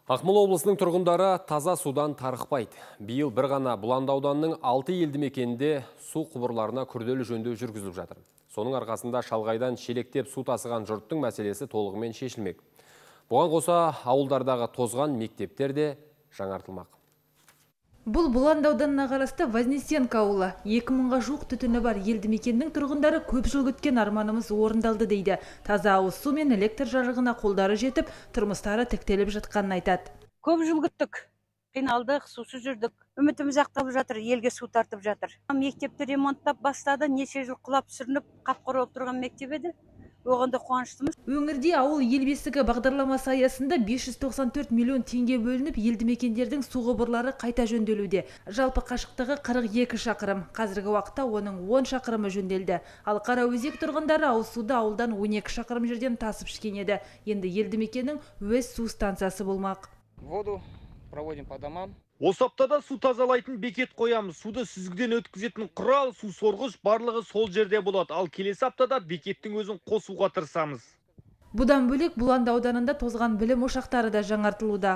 Ақмола облысының тұрғындары таза судан тарықпайды. Биыл бір ғана Бұланды ауданының 6 елді мекенінде су құбырларына күрделі жөндеу жүргізіліп жатыр. Соның арқасында шалғайдан шелектеп су тасыған жұрттың мәселесі толығымен шешілмек. Бұған қоса ауылдардағы тозған мектептер де жаңартылмақ. Бұл Бұланды ауданына қарасты Вознесенка ауылы. 2000-ға жуық түтіні бар елді мекеннің тұрғындары көп жыл күткен арманымыз орындалды дейді. Таза ауыз су мен электр жарығына қолдары жетіп, тұрмыстары тіктеліп жатқанын айтады. Көп жыл күттік. Қиналдық, сусыз жүрдік. Үмітіміз ақталып жатыр, елге су тартып жатыр. Мектепті ремонттап бастады, неше жыл құлап сүрініп, қап-қара болып тұрған мектеп еді. Оғанда қуаныштымыз. Өңірде ауыл ел бесігі бағдарламасы аясында 594 миллион теңге бөлініп, елді мекендердің су құбырлары қайта жөнделуде. Жалпы қашықтығы 42 шақырым. Қазіргі уақытта оның 10 шақырымы жөнделді. Ал Қараөзек тұрғындары ауыз суды ауылдан 12 шақырым жерден тасып ішкен еді. Енді елді мекеннің өз су станциясы болмақ. Воду проводим по домам. Осы аптада су тазалайтын бекет қоямыз. Суды сүзгіден өткізетін құрал, су сорғыш барлығы сол жерде болады. Ал келесі аптада бекеттің өзін қосуға тырысамыз. Бұдан бөлек Бұланды ауданында тозған білім ошақтары да жаңартылуда.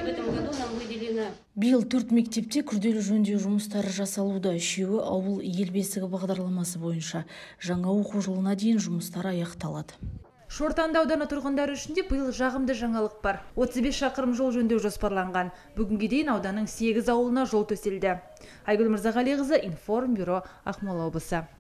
Биыл 4 мектепте күрделі жөндеу жұмыстары жасалуда. Үшеуі ауыл ел бесігі бағдарламасы бойынша. Жаңа оқу жылына дейін жұмыстар аяқталады. Шортанды ауданы тұрғындары үшін де биыл жағымды жаңалық бар. 35 шақырым жол жөндеу жоспарланған. Бүгінге дейін ауданның 8 ауылына жол төселді. Айгүл Мырзағалиқызы, Информбюро, Ақмола облысы.